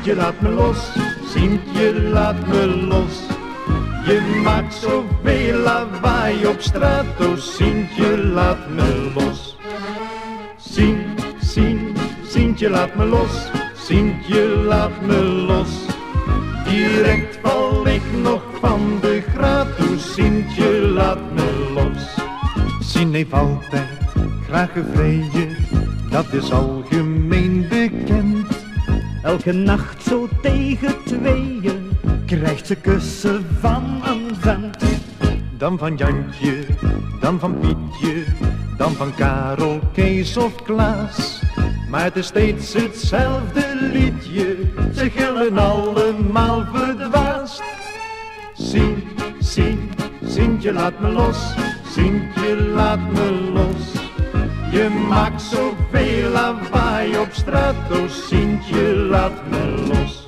Sintje, laat me los, Sintje, laat me los. Je maakt zoveel lawaai op straat, oh Sintje, laat me los. Sintje, laat me los, Sintje, laat me los. Direct val ik nog van de graad, oh Sintje, laat me los. Sien heeft altijd graag gevrijen, dat is algemeen bekend. Elke nacht zo tegen tweeën krijgt ze kussen van een vent. Dan van Jantje, dan van Pietje, dan van Karel, Kees of Klaas. Maar het is steeds hetzelfde liedje, ze gillen allemaal verdwaasd. Sintje, laat me los, Sintje, laat me los. Je maakt zoveel lawaai op straat, oh Sintje, laat me los.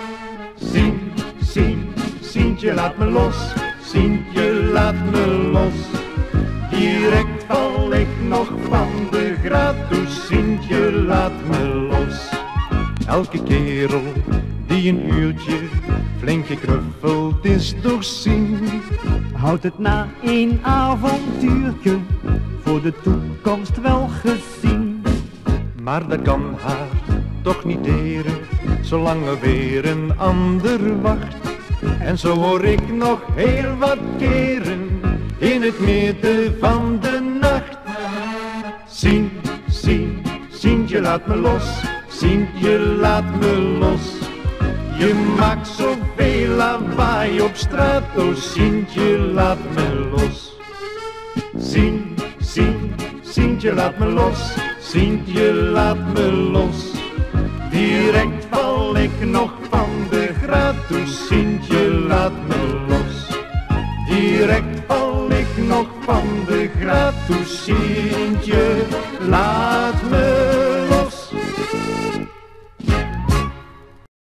Sintje, laat me los, Sintje, laat me los. Direct val ik nog van de graad, oh Sintje, laat me los. Elke kerel die een uurtje flink gekruffeld is door Sien, houdt het na een avontuurtje voor de toekomst wel gezien. Maar dat kan haar toch niet deren, zolang er weer een ander wacht. En zo hoor ik nog heel wat keren in het midden van de nacht. Sintje, laat me los, Sintje, laat me los. Je maakt zoveel lawaai op straat, oh Sintje, laat me los. Sintje, laat me los, Sintje, laat me los. Direct val ik nog van de graad, oh Sintje, laat me los. Direct val ik nog van de graad, oh Sintje, laat